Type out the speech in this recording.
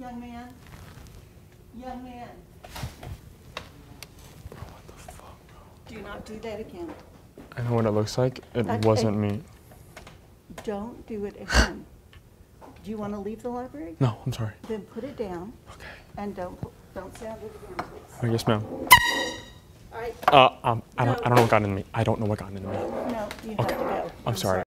Young man. Young man. What the fuck, bro? Do not do that again. I know what it looks like. It wasn't me. Don't do it again. Do you want to leave the library? No, I'm sorry. Then put it down. Okay. And don't sound it again, please. Oh, yes, ma'am. All right. I don't know what got into me. I don't know what got into me. No, you have to go. I'm sorry.